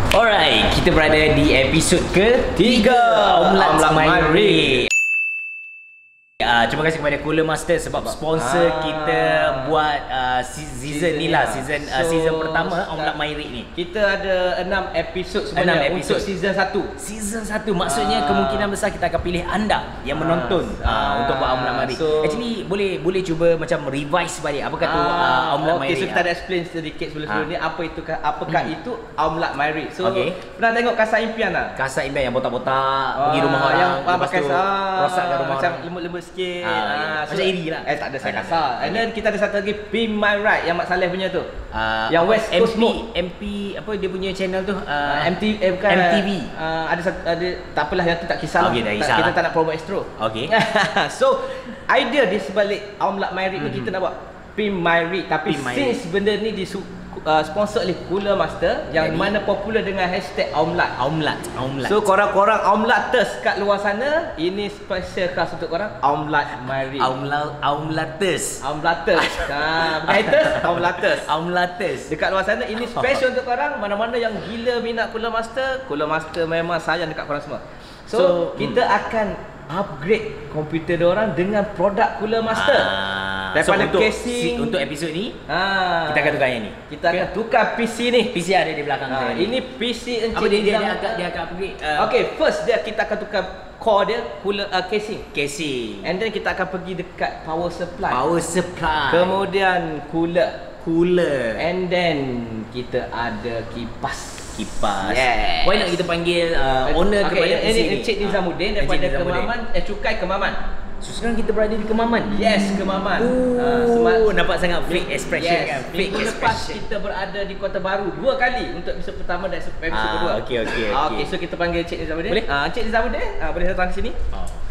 Alright, kita berada di episod ke-3 Omlat Mairi. Terima kasih kepada Cooler Master sebab sponsor kita buat season ni lah, season pertama Omlat Mairi ni. Kita ada 6 episod sebenarnya untuk season 1. Season 1 maksudnya kemungkinan besar kita akan pilih anda yang menonton untuk buat Omlat Mairi. Actually boleh cuba macam revise balik apa kata Omlat Mairi. So kita ada explain sedikit sebelum ni apakah itu Omlat Mairi. So pernah tengok Kasar Impian tak? Kasar Impian yang botak-botak pergi rumah orang yang pakai rosakkan rumah macam orang. lembut-lembut sikit. Macam iri lah. Tak ada saya kasar. And then kita ada satu lagi Pin My Ride yang Mak Saleh punya tu. Yang West Coast MP apa dia punya channel tu? bukan MTV. Ada tak apalah yang tu tak kisahlah. Kita tak nak promote Astro. Okey. So idea di sebalik Omlat Mairi ni kita nak buat Pin My Ride, tapi since benda ni sponsor oleh Cooler Master yang mana popular dengan hashtag Omlat. So korang-korang Omlaters kat luar sana, ini special khas untuk korang Omlat Mairi. Omlaters. Bukan haters, Omlaters. dekat luar sana ini special untuk korang. Mana-mana yang gila minat Cooler Master memang sayang dekat korang semua. So kita akan upgrade komputer diorang dengan produk Cooler Master. Daripada casing untuk episod ni kita akan tukar yang ni. Kita akan tukar PC ni. PC ada di belakang saya ni. Ini PC apa dia akan upgrade. Okay, first kita akan tukar core dia, cooler casing. And then kita akan pergi dekat power supply. Kemudian cooler. And then kita ada kipas. Yes. Why nak kita panggil owner kepada PC ni? Encik Nizamuddin daripada Kemaman, Cukai Kemaman. So sekarang kita berada di Kemaman. Yes, Kemaman. Nampak sangat fake expression kan. Fake expression. Kita berada di Kota Baru 2 kali untuk episod pertama dan episod kedua. Okay. So kita panggil Encik Nizamuddin. Boleh? Encik Nizamuddin, boleh datang ke sini?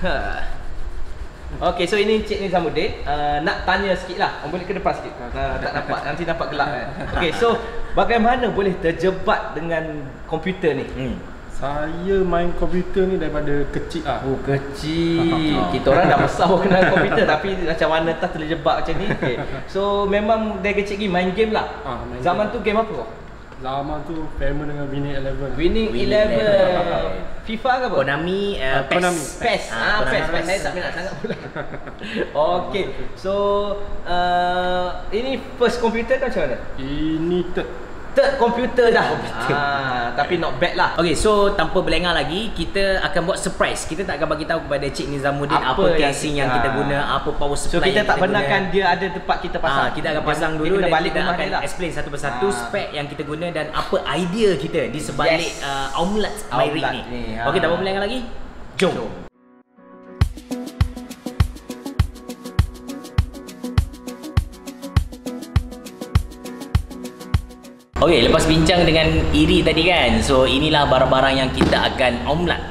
Okay, so ini Encik Nizamuddin. Nak tanya sikit lah. Boleh ke depan sikit? Tak nampak, nanti nampak gelap kan. Okay, so bagaimana boleh terjebak dengan komputer ni? Saya main komputer ni daripada kecil lah. Kecil. Kita orang dah besar pun kenal komputer tapi macam mana tak terjebak macam ni. So memang dari kecil lagi main game lah. Zaman tu game apa? Zaman tu famous dengan Winning 11. FIFA ke apa? Konami, PES. Saya tak minat sangat pula. Okay. So ini first komputer kan macam mana? Ini third komputer dah. Tapi not bad lah. Okay, so tanpa berlengah lagi, kita akan buat surprise. Kita tak akan bagi tahu kepada Cik Nizamuddin apa casing yang kita guna, apa power supply. So kita tak benarkan dia ada tempat kita pasang. Kita akan pasang dulu dan balik kita akan explain satu persatu spek yang kita guna dan apa idea kita di sebalik Omlat Mairi ni. Okay, tak apa berlengah lagi. Jom. Okay, lepas bincang dengan Iri tadi kan. So inilah barang-barang yang kita akan omlat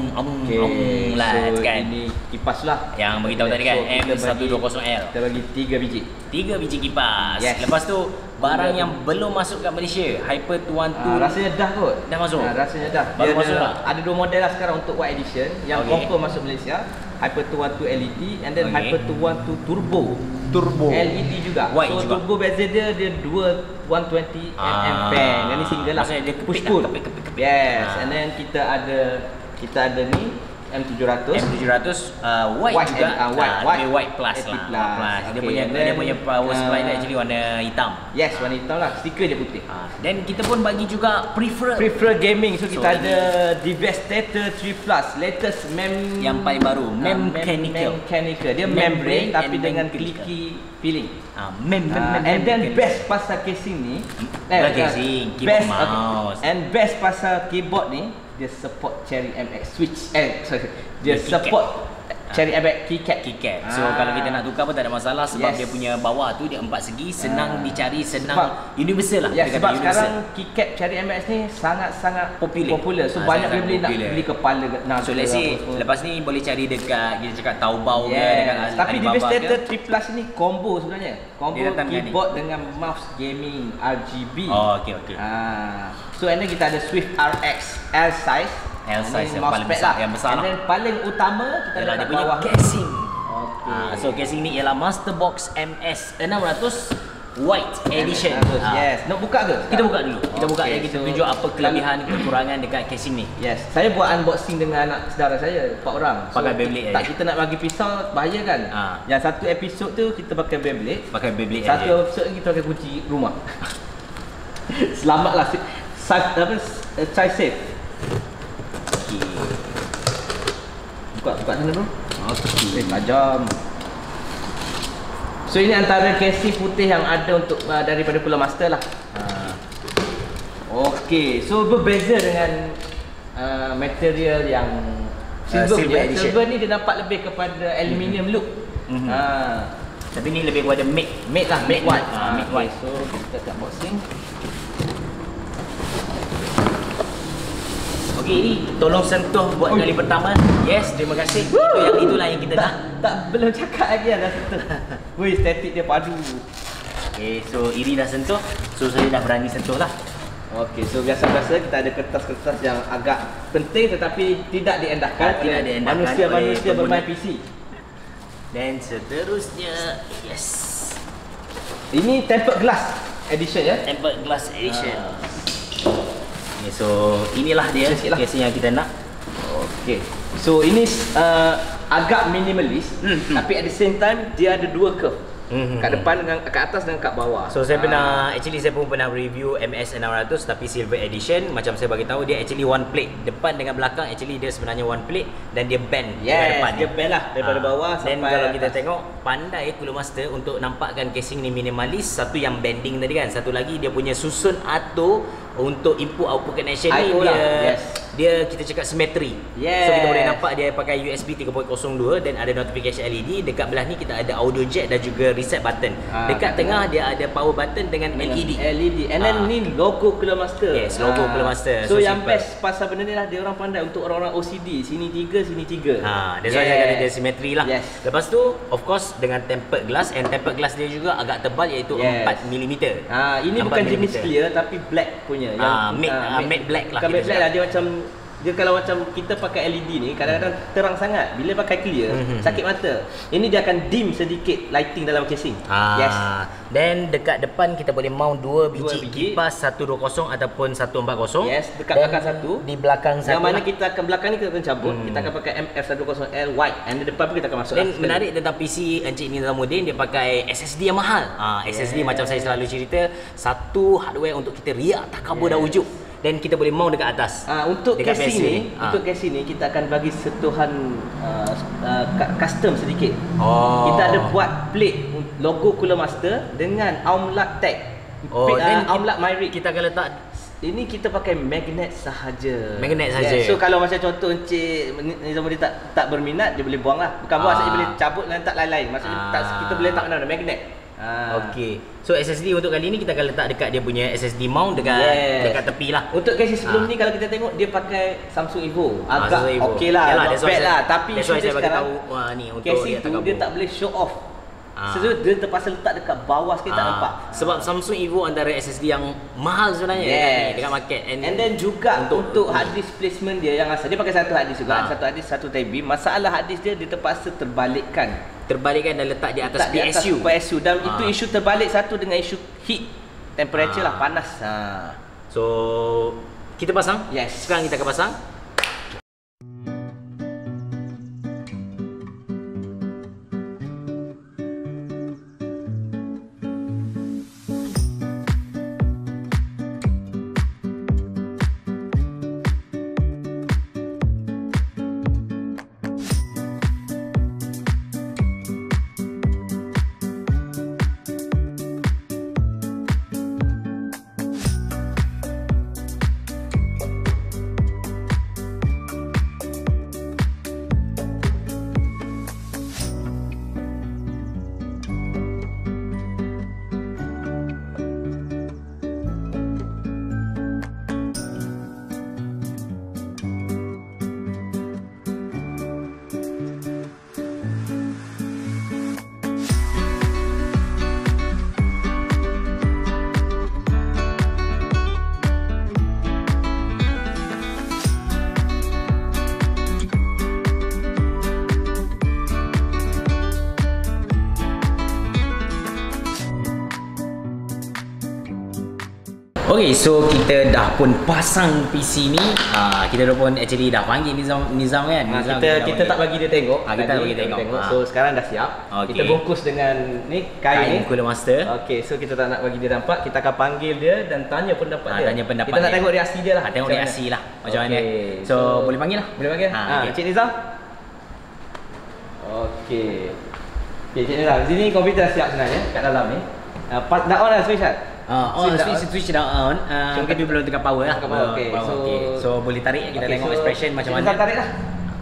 kan. Ini kipas lah yang beritahu tadi kan, M120L. Kita bagi 3 biji. 3 biji kipas. Lepas tu barang yang belum masuk kat Malaysia, Hyper 212. Rasanya dah kot. Dah masuk. Rasanya dah. Baru masuk lah. Ada 2 model lah sekarang untuk white edition yang confirm masuk Malaysia. Hyper 212 LED and then Hyper 212 Turbo LED juga. White so juga. turbo bezel dia 2 120 mm fan. Yang ni single lah. Maksudnya dia push pull. Yes. And then kita ada ni M700 white juga. White plus plus. Lah. Dia punya power supply dia actually warna hitam. Yes, warna hitam lah. Stiker dia putih. Dan kita pun bagi juga prefer gaming. So kita ada Devastator 3 Plus, latest yang paling baru, mechanical. Dia membrane tapi dengan clicky feeling. And then best pasal casing ni, keyboard mouse. And best pasal keyboard ni, dia support Cherry MX switch. Dia support Cherry MX keycap. So kalau kita nak tukar pun tak ada masalah sebab dia punya bawah tu dia 4 segi, senang dicari, senang universal lah. Sebab sekarang keycap Cherry MX ni sangat-sangat popular. So banyak dia beli kepala. So let's say lepas ni boleh cari dekat kita cakap Taobao ke dekat tapi Devastator 3 Plus ni combo sebenarnya. Combo keyboard dengan mouse gaming RGB. Okay. So and then kita ada Swift RX L size yang paling besar, yang besar lah. Dan paling utama kita ada dia punya casing. So casing ni ialah Masterbox MS 600 White Edition. Yes. Nak buka ke? Kita buka dulu. Kita buka Okay, dan kita so- tunjuk apa kelebihan kekurangan dekat casing ni. Yes. Saya buat unboxing dengan anak saudara saya, 4 orang. Pakai Beyblade Tak aja. kita nak bagi pisau bahaya kan? Yang satu episod tu kita pakai Beyblade. Pakai Beyblade Satu aja. episod kita pakai kunci rumah. Selamatlah. Try safe. Okey. Buka sana bro. Okey. Tajam. So ini antara casing putih yang ada untuk daripada Cooler Master lah. Okey, so berbeza dengan material yang silver punya. Edition. Silver ni dia nampak lebih kepada aluminium look. Tapi ni lebih kepada matte. Matte lah, matte white. Matte Okay, white. so kita kat boxing. Okey, ini tolong sentuh buat kali pertama. Yes, terima kasih. Itulah yang kita nak. Tak belum cakap lagi dah sentuh. Wih, statik dia padu. Okey, so Iri dah sentuh. So saya dah berani sentuh lah. Okey, so biasa-biasa kita ada kertas-kertas yang agak penting tetapi tidak diendahkan Tidak oleh diendahkan manusia-manusia oleh bermain pengguna. PC. Dan seterusnya, yes. Ini tempered glass edition ya. Tempered Glass Edition. Okay, so inilah dia Sikit lah. casing yang kita nak. Okey. So ini agak minimalis tapi at the same time dia ada dua curve. Kat depan dengan kat atas dan kat bawah. So saya pernah saya pun pernah review MS600 tapi silver edition. Macam saya bagi tahu dia actually one plate. Depan dengan belakang actually dia sebenarnya one plate dan dia bend dekat depan. dia bend lah daripada bawah Dan sampai kalau kita atas. tengok pandai Cooler Master untuk nampakkan casing ni minimalis. Satu yang bending tadi kan. Satu lagi dia punya susun auto untuk input output connection ni IO dia lah. dia kita cakap symmetry. Yes. So kita boleh nampak dia pakai USB 3.02 dan ada notification LED. Dekat belah ni kita ada audio jack dan juga reset button. Dekat tengah dia ada power button dengan LED. LED. And then ni logo Cooler Master. Yes, logo Cooler Master. So, So yang simple. best pasal benda ni lah dia orang pandai untuk orang-orang OCD. Sini 3, sini 3. That's why saya kata dia symmetry lah. Yes. Lepas tu of course dengan tempered glass, and tempered glass dia juga agak tebal iaitu 4mm. Ini 4 bukan jenis millimeter. clear tapi black punya. Matte black lah Bukan kita matte black cakap. lah, dia macam dia kalau macam kita pakai LED ni kadang-kadang terang sangat. Bila pakai clear sakit mata. Ini dia akan dim sedikit lighting dalam casing. Yes. Dan dekat depan kita boleh mount 2 biji kipas 120 ataupun 140. Yes, dekat Dan belakang satu. Di belakang satu. Yang mana kita akan belakang ni kita akan cabut. Kita akan pakai MF120L white, and di depan pun kita akan masuk. Dan menarik tentang PC Encik Nizamuddin, dia pakai SSD yang mahal. SSD macam saya selalu cerita, satu hardware untuk kita riak takabur dah wujud. Dan kita boleh mount dekat atas. Untuk dekat casing PSU ni, untuk casing ni kita akan bagi sentuhan custom sedikit. Kita ada buat plate logo Cooler Master dengan Aumlat tag. Dan Aumlat Myrick. kita akan letak Ini kita pakai magnet sahaja. Magnet sahaja. So kalau macam contoh Encik Nizamuddin tak berminat, dia boleh buang lah. Bukan buang, dia boleh cabut dan letak lain-lain. Maksudnya kita boleh letak mana magnet. Okey. So SSD untuk kali ni kita akan letak dekat dia punya SSD mount dekat tepi lah. Untuk casing sebelum ni kalau kita tengok dia pakai Samsung Evo. Agak Samsung Evo. okey lah, Yalah, not that's why bad saya- lah. Tapi that's why issue dia saya bagi sekarang, tahu ni untuk casing dia tu takabur. dia tak boleh show off. So dia terpaksa letak dekat bawah sikit, tak nampak. Sebab Samsung Evo antara SSD yang mahal sebenarnya dekat market. And then juga untuk hard disk placement dia yang asal dia pakai satu hard disk juga, satu hard disk, satu TB. Masalah hard disk dia terpaksa terbalikkan dan letak di atas di atas PSU. PSU dan itu isu terbalik satu dengan isu heat temperature lah, panas. So kita pasang. Yes. Sekarang kita akan pasang. Okay, so kita dah pun pasang PC ni. Kita dah pun actually dah panggil Nizam kan. Kita tak bagi dia tengok. Kita tak bagi tengok. So sekarang dah siap. Okay. Kita bungkus dengan ni kain ni. Cooler Master. Okay, so kita tak nak bagi dia nampak. Kita akan panggil dia dan tanya pendapat dia. Tanya pendapat kita nak dia. tengok reaksi dia lah. Tengok reaksi lah macam mana. So boleh panggil lah. Boleh panggil. Okay. Cik Nizam. Okay, Cik Nizam. Sini komputer dah siap sebenarnya kat dalam ni. Dah on dah switch kan? Switch dah on. Tapi belum tekan power lah. Okay. So boleh tarik kita tengok expression macam mana. Kita tarik lah.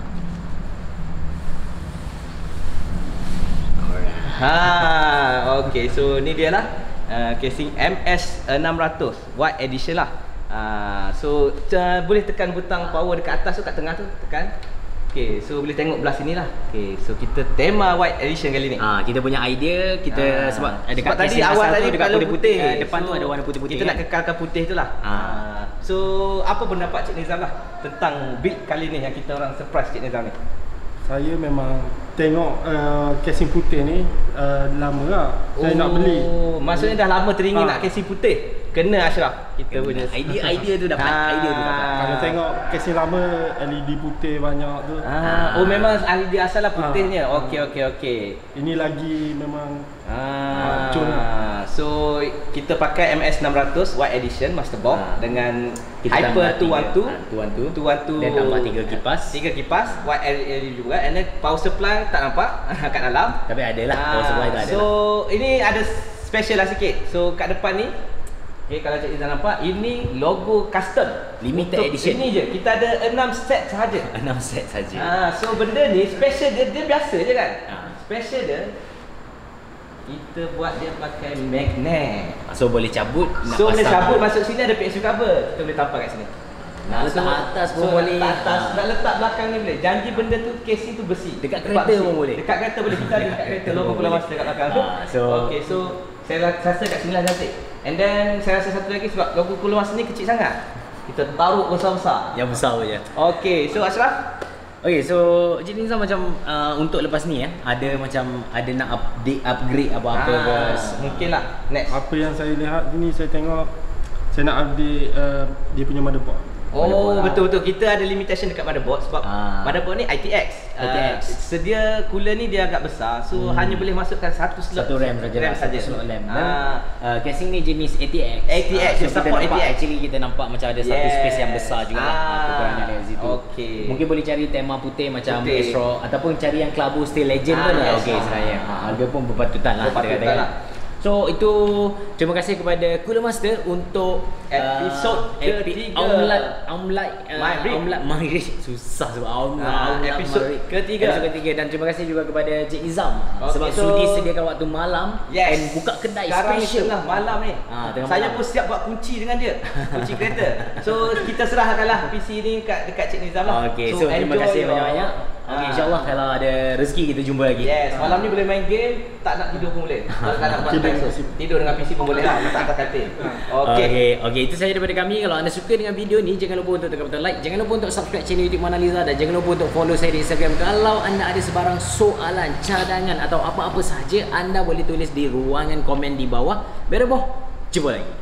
Okay. So ni dia lah. Casing MS600 White Edition lah. So boleh tekan butang power dekat atas tu, kat tengah tu tekan. Okay, so boleh tengok belah sini lah. Okay, so kita tema White Edition kali ni. Kita punya idea, kita sebab dekat tadi awal tadi dekat putih. Depan So, tu ada warna putih-putih. Kita nak kekalkan putih tu lah. So apa pendapat Cik Nizam lah tentang build kali ni yang kita orang surprise Cik Nizam ni? Saya memang tengok casing putih ni lama lah. Saya nak beli. Maksudnya dah lama teringin nak casing putih. Kena Ashraf. Kita punya idea tu dapat. Idea tu dapat. Kalau tengok casing lama LED putih banyak tu. Oh memang idea asal lah putihnya. Okey. Ini lagi memang so kita pakai MS600 White Edition Master Box dengan kita Hyper 212 dan tambah 3 kipas. 3 kipas White LED juga, and then power supply tak nampak kat dalam. Tapi ada lah power supply tak ada. So ini ada special lah sikit. So kat depan ni, okay, kalau Cik Nizam nampak, ini logo custom limited edition. Ini je, kita ada 6 set sahaja. 6 set saja. So benda ni special dia biasa je kan. Special dia kita buat dia pakai magnet. So boleh cabut. So boleh cabut masuk sini, ada PSU cover. Kita boleh tampal kat sini. Nak letak atas pun boleh. Atas, nak letak belakang ni boleh. Janji benda tu casing tu besi. Dekat kereta pun boleh. Dekat kereta boleh. Kita ada dekat kereta logo Cooler Master dekat belakang. Okay, so saya rasa kat sini lah cantik. And then saya rasa satu lagi sebab logo Cooler Master ni kecil sangat. Kita taruh besar-besar. Yang besar je. Okay, so Ashraf. Okay, so Cik Nizam macam untuk lepas ni ada macam ada nak upgrade apa-apa ke? Mungkin lah. Next. Apa yang saya lihat ni, saya tengok saya nak update dia punya motherboard. Betul. Kita ada limitation dekat motherboard sebab motherboard ni ITX. Sedia cooler ni dia agak besar. So hanya boleh masukkan satu slot. Satu RAM saja. Satu slot RAM. Dan casing ni jenis ATX. So support kita ATX. Actually kita nampak macam ada satu space yang besar juga kekurangan dari situ. Okay. Mungkin boleh cari tema putih macam Astro ataupun cari yang Club Steel Legend pun lah. Okey sebenarnya. Harga pun berpatutan lah kita katakan. So itu terima kasih kepada Cooler Master untuk episod ketiga Omlat Maghrib susah sebab episod ketiga dan terima kasih juga kepada Cik Nizam sebab sudi sediakan waktu malam dan buka kedai sekarang special tengah malam ni. Saya pun siap buat kunci dengan dia. Kunci kereta. So kita serahkanlah PC ni dekat Cik Nizam lah. Okay, so terima kasih banyak-banyak. Okay, InsyaAllah kalau ada rezeki kita jumpa lagi. Yes, malam ni boleh main game, tak nak tidur pun boleh. Kalau tak nak buat tidur dengan PC pun boleh lah, letak atas katil. Okay, itu sahaja daripada kami. Kalau anda suka dengan video ni, jangan lupa untuk tekan butang like, jangan lupa untuk subscribe channel YouTube Mona Lisa dan jangan lupa untuk follow saya di Instagram. Kalau anda ada sebarang soalan, cadangan atau apa-apa sahaja, anda boleh tulis di ruangan komen di bawah. Bereboh, jumpa lagi.